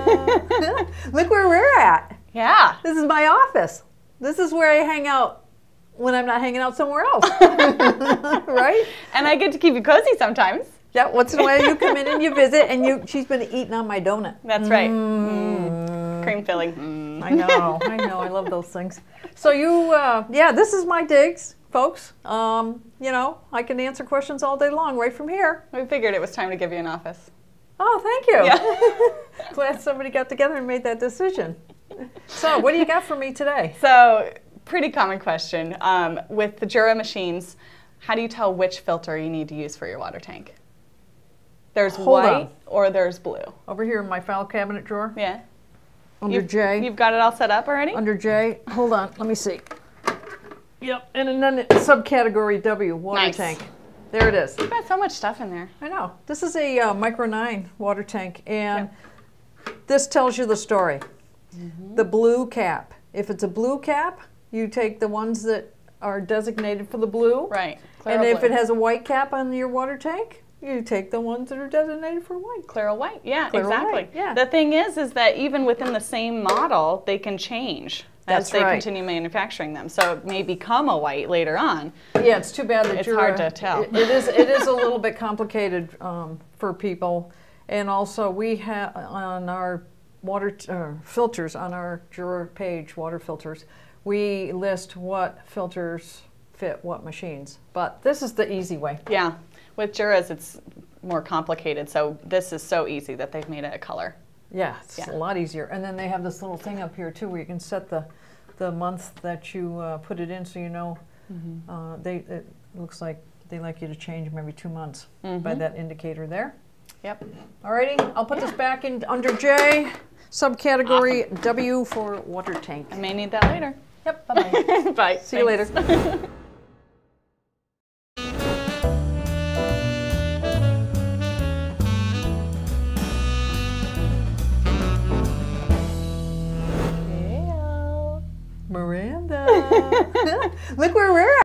Look where we're at. Yeah. This is my office. This is where I hang out when I'm not hanging out somewhere else. Right? And I get to keep you cozy sometimes. Yeah, once in a while you come in and you visit, and she's been eating on my donut. That's right. Cream filling. I know, I love those things. So yeah, this is my digs, folks. You know, I can answer questions all day long right from here. We figured it was time to give you an office. Oh, thank you. Yeah. Glad somebody got together and made that decision. So, what do you got for me today? So, pretty common question. With the Jura machines, how do you tell which filter you need to use for your water tank? There's white or there's blue. Over here in my file cabinet drawer. Yeah. Under J. You've got it all set up already? Under J. Hold on, let me see. Yep, and then subcategory W, water tank. There it is. You've got so much stuff in there. I know. This is a Micro 9 water tank, and this tells you the story. The blue cap. If it's a blue cap, you take the ones that are designated for the blue. Right. And if it has a white cap on your water tank, you take the ones that are designated for white. Claro white, yeah, Claro exactly. white, yeah. The thing is that even within the same model, they can change as they continue manufacturing them. So it may become a white later on. Yeah, it's too bad that it's hard to tell. It is a little bit complicated for people, and also we have on our water filters on our Jura page, water filters, we list what filters fit what machines. But this is the easy way. Yeah. With Juras, it's more complicated, so this is so easy that they've made it a color. Yeah, it's a lot easier. And then they have this little thing up here, too, where you can set the month that you put it in, so you know. It looks like they like you to change them every 2 months by that indicator there. Yep. Alrighty, I'll put this back in under J, subcategory W for water tank. I may need that later. Yep, bye-bye. Bye. See you later. Miranda. Look where we're at.